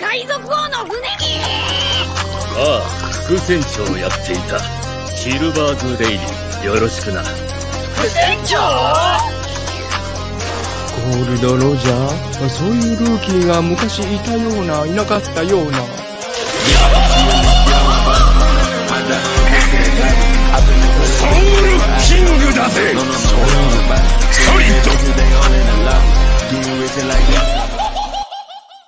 海賊王の船に。 ああ、副船長をやっていたシルバーズ・レイディ、よろしくな。 副船長？ ゴールド・ロジャー、そういうルーキーが昔いたような、いなかったような。 やばい。